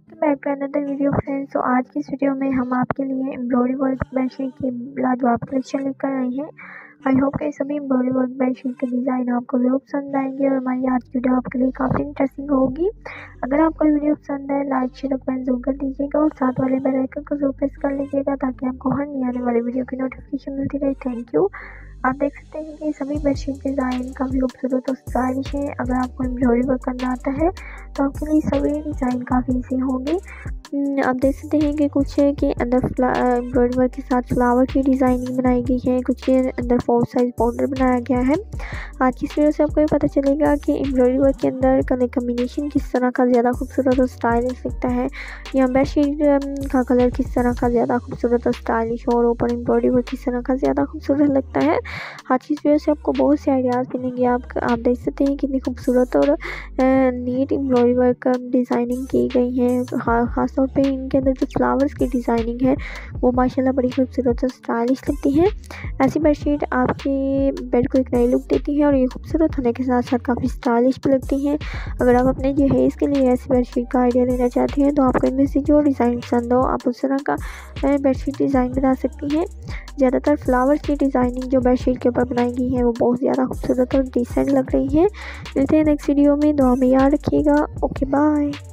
Back to another video friends. तो आज की इस वीडियो में हम आपके लिए एम्ब्रॉयडरी वर्क बेडशीट की लाजवाब कलेक्शन लेकर आए हैं। आई होप कि सभी एम्ब्रॉयडरी वर्क बेडशीट के डिज़ाइन आपको जरूर पसंद आएंगे और हमारी आज की वीडियो आपके लिए काफ़ी इंटरेस्टिंग होगी। अगर आपको वीडियो पसंद है लाइक शेयर और कमेंट जरूर कर दीजिएगा और साथ वाले बेल आइकन को जरूर प्रेस कर लीजिएगा ताकि आपको हर नई आने वाली वीडियो की नोटिफिकेशन मिलती रहे। Thank you. आप देख सकते हैं कि सभी बेडशीट डिज़ाइन काफ़ी खूबसूरत और स्टाइलिश है। अगर आपको एम्ब्रॉयडरी वर्क करना आता है तो आपके लिए सभी डिज़ाइन काफ़ी ईजी होंगे। आप देख सकते हैं कि कुछ है कि अंदर एम्ब्रॉयडरी वर्क के साथ फ्लावर की डिज़ाइनिंग बनाई गई है, कुछ के अंदर 4 साइज बॉर्डर बनाया गया है। आज की इस वीडियो से आपको ये पता चलेगा कि एम्ब्रॉयडरी वर्क के अंदर कलर कम्बिनेशन किस तरह का ज़्यादा खूबसूरत और स्टाइलिश दिखता है, या बेडशीट का कलर किस तरह का ज़्यादा खूबसूरत और स्टाइलिश और ऊपर एम्ब्रॉयडरी वर्क किस तरह का ज़्यादा खूबसूरत लगता है। आज की इस वीडियो से आपको बहुत से आइडियाज़ मिलेंगे। आप देख सकते हैं कितनी खूबसूरत और नीट एम्ब्रॉयडरी वर्क डिज़ाइनिंग की गई है। ख़ास तौर पे इनके अंदर जो फ्लावर्स की डिज़ाइनिंग है वो माशाल्लाह बड़ी खूबसूरत और स्टाइलिश लगती है। ऐसी बेडशीट आपके बेड को एक नई लुक देती है और ये खूबसूरत होने के साथ साथ काफ़ी स्टाइलिश भी लगती हैं। अगर आप अपने जहेज़ के लिए ऐसी बेडशीट का आइडिया लेना चाहते हैं तो आपको इनमें से जो डिज़ाइन पसंद हो आप उस तरह का बेडशीट डिज़ाइन बना सकती हैं। ज़्यादातर फ्लावर्स की डिज़ाइनिंग जो बेडशीट के ऊपर बनाई गई है वो बहुत ज़्यादा खूबसूरत और डिसेंट लग रही है। मिलते हैं नेक्स्ट वीडियो में, दुआ में याद रखिएगा। Okay bye.